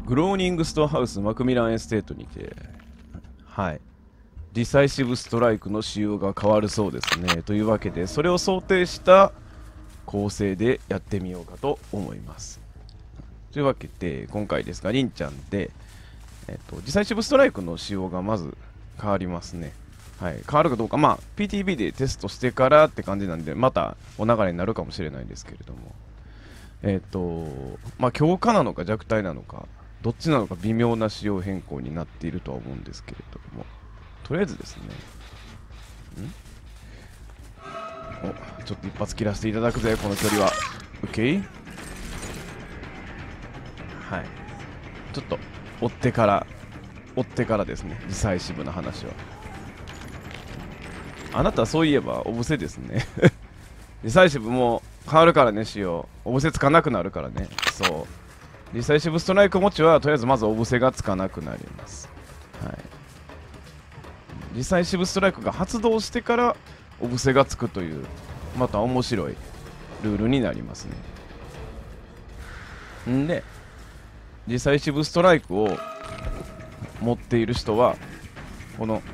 グローニングストアハウスマクミランエステートにて、はい、ディサイシブストライクの仕様が変わるそうですね。というわけで、それを想定した構成でやってみようかと思います。というわけで、今回ですが、りんちゃんで、ディサイシブストライクの仕様がまず変わりますね。はい、変わるかどうか、まあ、PTB でテストしてからって感じなんで、またお流れになるかもしれないですけれども、まあ、強化なのか弱体なのか、どっちなのか微妙な仕様変更になっているとは思うんですけれども、とりあえずですね、ちょっと一発切らせていただくぜ、この距離は。OK？ はい。ちょっと、追ってからですね、ディサイシブな話は。あなたそういえば、お布施ですね。ディサイシブも変わるからね、仕様。お布施つかなくなるからね。そう。ディサイシブストライク持ちは、とりあえずまずお布施がつかなくなります。はい。ディサイシブストライクが発動してから、お布施がつくという、また面白いルールになりますね。んで、ディサイシブストライクを持っている人は、この、よ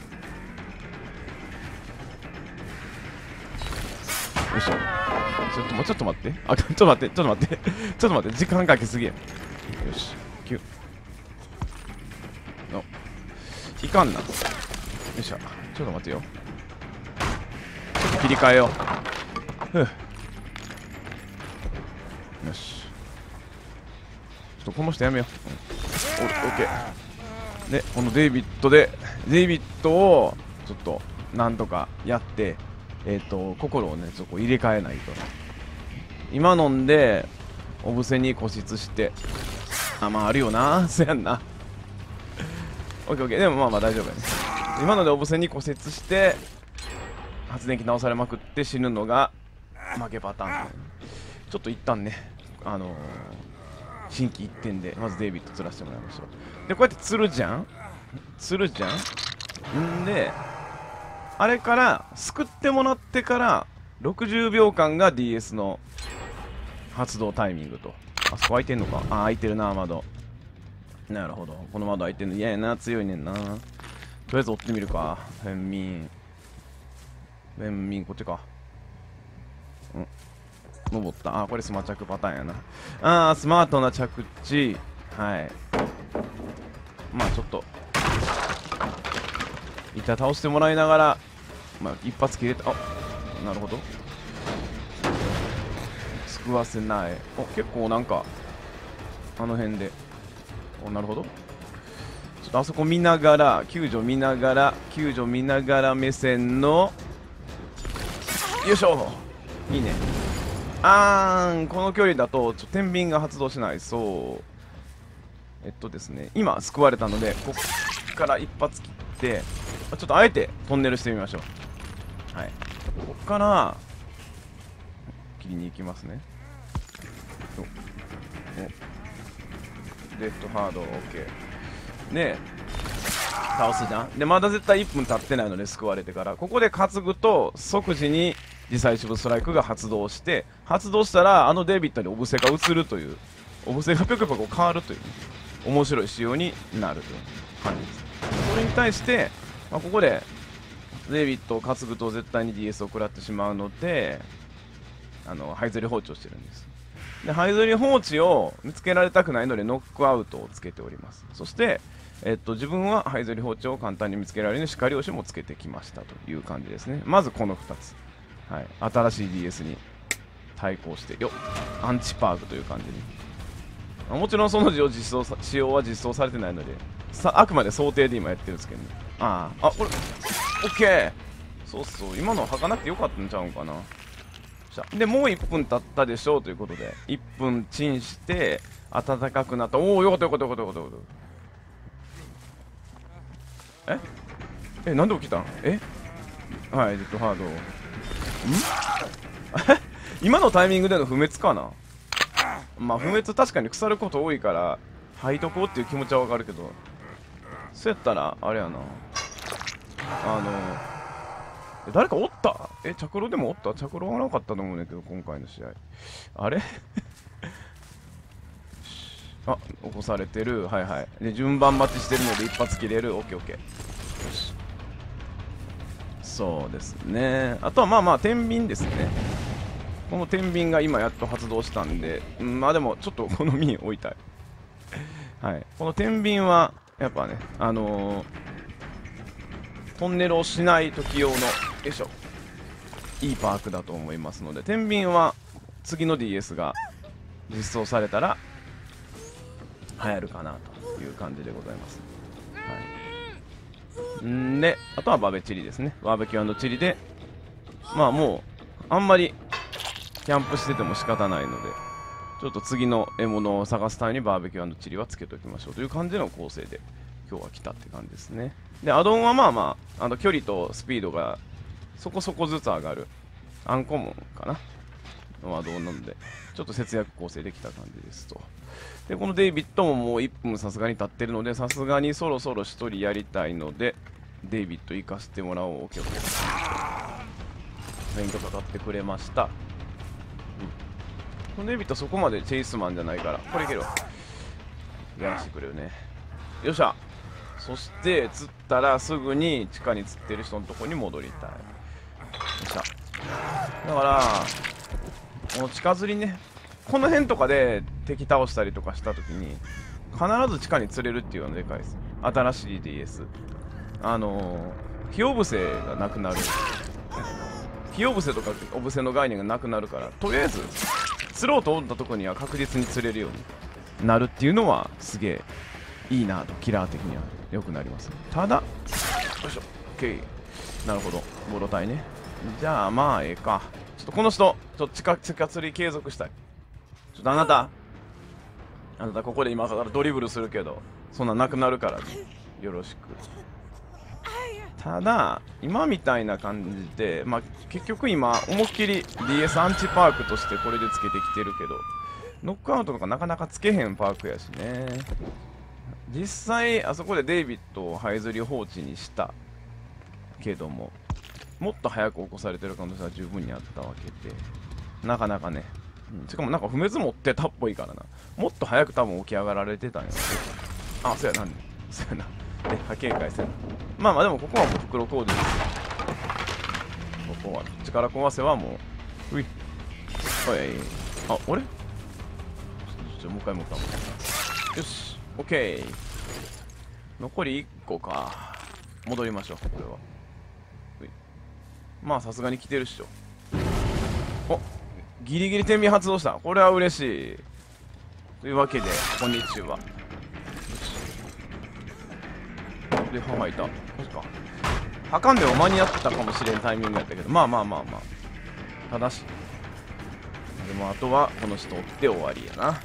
いしょ。もうちょっと待って。あ、ちょっと待って、ちょっと待って。ちょっと待って、時間かけすぎや。よし。9。の。いかんな。よいしょ。ちょっと待ってよ。ちょっと切り替えよう。ふう。よし。ちょっとこの人やめよう。オッケー。で、このデイビッドを、ちょっと、なんとかやって、心をね、ちょっと入れ替えないと。今飲んで、お布施に固執して、あ、まああるよな。そやんな。オッケーオッケー。でもまあまあ大丈夫やね。今のでお布施に固執して、発電機直されまくって死ぬのが負けパターン。ちょっと一旦ね、心機一転で、まずデイビッド釣らせてもらいましょう。で、こうやって釣るじゃんんで、あれから、救ってもらってから、60秒間が DS の発動タイミングと。あそこ開いてんのか。あ、開いてるな、窓。なるほど。この窓開いてんの嫌やな、強いねんな。とりあえず追ってみるか。フェンミン、こっちか。登った。あ、これスマ着パターンやな。スマートな着地。はい。まあちょっと、板倒してもらいながら、まあ一発切れた。あ、なるほど。救わせない。お、結構なんか、あの辺で。お、なるほど。ちょっとあそこ見ながら、救助見ながら目線の、よいしょ。いいね。この距離だと、天秤が発動しない。そう。ですね、今、救われたので、こっから一発切って、ちょっとあえてトンネルしてみましょう。はい。こっから、切りに行きますね。レッドハード、OK。で、倒すじゃん。で、まだ絶対1分経ってないので、救われてから。ここで担ぐと、即時に、ディサイシブストライクが発動して、発動したら、デイビッドにお布施が移るという、お布施がぴょこぴょこ変わるという、面白い仕様になるという感じです。それに対して、ここで、デイビッドを担ぐと絶対に DS を食らってしまうので、這いずり放置をしてるんです。で、這いずり放置を見つけられたくないので、ノックアウトをつけております。そして、自分は這いずり放置を簡単に見つけられるように叱り押しもつけてきましたという感じですね。まずこの2つ。はい、新しい DS に対抗してアンチパークという感じに。もちろんその仕様は実装されてないので、あくまで想定で今やってるんですけどね。これ、オッケー。そうそう、今の履かなくてよかったんちゃうんかな。で、もう1分経ったでしょうということで、1分チンして、暖かくなった。おお、よかったよかったよかったよかった。なんで起きたん？はい、ジェットハード。今のタイミングでの不滅かな。まあ不滅確かに腐ること多いから吐いとこうっていう気持ちはわかるけど、そうやったらあれやな、誰かおった？着路でもおった？着路はなかったと思うんだけど、今回の試合あれあ、起こされてる。はいはい。で、順番待ちしてるので一発切れる。オッケーオッケー。よし。そうですね。あとはまあまあ、天秤ですね。この天秤が今やっと発動したんで、まあでもちょっと好みに置いたい。はい。この天秤は、やっぱね、トンネルをしない時用の、よいしょ、いいパークだと思いますので、天秤は次の DS が実装されたら流行るかなという感じでございます。はい。んで、あとはバーベチリですね。バーベキュー&チリで、まあもう、あんまりキャンプしてても仕方ないので、ちょっと次の獲物を探すためにバーベキュー&チリはつけておきましょうという感じの構成で今日は来たって感じですね。で、アドオンはまあまあ、距離とスピードがそこそこずつ上がるアンコモンかなのアドオンなので、ちょっと節約構成できた感じですと。で、このデイビッドももう1分さすがに経ってるので、さすがにそろそろ1人やりたいので、デイビッド行かせてもらおう。オッケーオッケー。フェイントかかってくれました。このデイビッドそこまでチェイスマンじゃないから、これいけるわ。やらしてくれるね。よっしゃ。そして、釣ったらすぐに地下に釣ってる人のとこに戻りたい。よっしゃ。だから、この近釣りね、この辺とかで敵倒したりとかしたときに、必ず地下に釣れるっていうのがでかいです。新しい DS。火オブセがなくなる。火オブセとかオブセの概念がなくなるから、とりあえず、釣ろうと思ったとこには確実に釣れるようになるっていうのはすげえいいなと、キラー的には良くなります。ただ、よいしょ、OK。なるほど、ボロ体ね。じゃあまあええか。ちょっとこの人、ちょっと地下釣り継続したい。ちょっとあなたここで今からドリブルするけど、そんななくなるから、ね、よろしく。ただ、今みたいな感じで、まあ、結局今、思いっきり DS アンチパークとしてこれでつけてきてるけど、ノックアウトとかなかなかつけへんパークやしね。実際、あそこでデイビッドを這いずり放置にしたけども、もっと早く起こされてる可能性は十分にあったわけで、なかなかね、しかもなんか不滅持ってたっぽいからな。もっと早く多分起き上がられてたんや。あ、そうやな。そうやな。波形回線。まあまあでもここはもう袋工事ですよ。ここは力壊せはもう。うい。はい。あ、俺もう一回もう一回。よし。オッケー。残り1個か。戻りましょう、これは。うい。まあさすがに来てるっしょ。お、ギリギリ天秤発動した。これは嬉しい。というわけで、こんにちは。で、歯いた。確か。はかんでも間に合ってたかもしれんタイミングやったけど、まあまあまあまあ。ただし。でもあとは、この人追って終わりやな。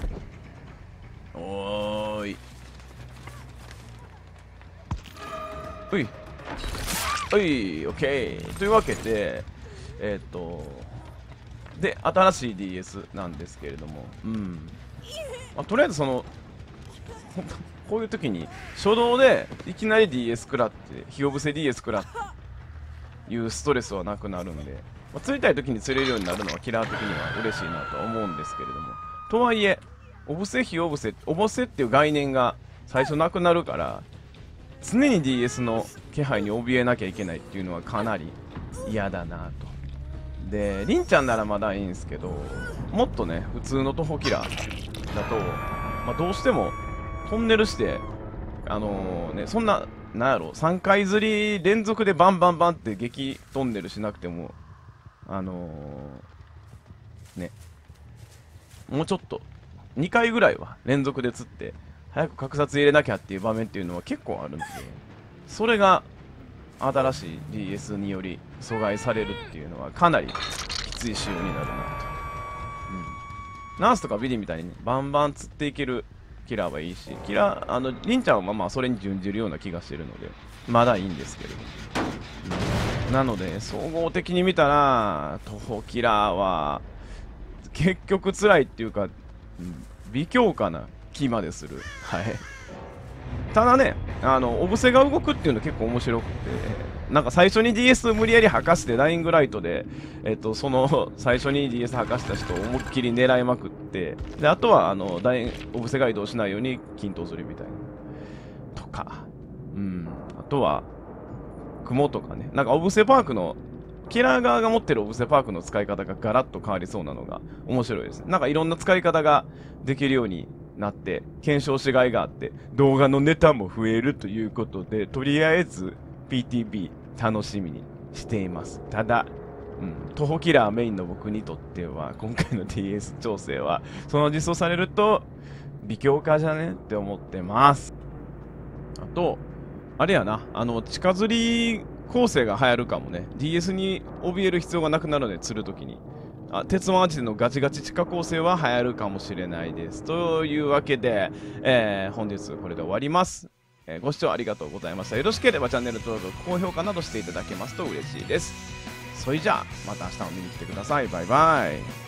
おーい。うい。うい、オッケー。というわけで、で、新しい DS なんですけれども、まあ、とりあえずこういう時に初動でいきなり DS 食らって火おぶせ DS 食らっていうストレスはなくなるんで、まあ、釣りたい時に釣れるようになるのはキラー的には嬉しいなとは思うんですけれども、とはいえおぶせ火おぶせっていう概念が最初なくなるから、常に DS の気配に怯えなきゃいけないっていうのはかなり嫌だなと。で、りんちゃんならまだいいんですけど、もっとね普通の徒歩キラーだと、まあ、どうしてもトンネルしてそんななんやろ3回釣り連続でバンバンバンって激トンネルしなくてもね、もうちょっと2回ぐらいは連続で釣って早く格殺入れなきゃっていう場面っていうのは結構あるんで、それが新しい DS により阻害されるっていうのはかなりきつい仕様になるなと。ナースとかビリみたいにバンバン釣っていけるキラーはいいし、りんちゃんはまあそれに準じるような気がしてるのでまだいいんですけれど、なので総合的に見たら徒歩キラーは結局辛いっていうか、微強化な気までする。はい。 ただね、オブセが動くっていうの結構面白くて、なんか最初に DS 無理やり吐かして、ダイイングライトで、その最初に DS 吐かした人を思いっきり狙いまくって、で、あとは、オブセが移動しないように均等するみたいな。とか、うん、あとは、雲とかね、なんかオブセパークの、キラー側が持ってるオブセパークの使い方がガラッと変わりそうなのが面白いですね。なんかいろんな使い方ができるようになって、検証しがいがあって、動画のネタも増えるということで、とりあえず PTB 楽しみにしています。ただ、徒歩キラーメインの僕にとっては、今回の DS 調整は、その実装されると、微強化じゃねって思ってます。あと、あれやな、近づり構成が流行るかもね。DS に怯える必要がなくなるので、釣るときに。鉄腕アジのガチガチ地下構成は流行るかもしれないです。というわけで、本日これで終わります。ご視聴ありがとうございました。よろしければチャンネル登録、高評価などしていただけますと嬉しいです。それじゃあ、また明日も見に来てください。バイバイ。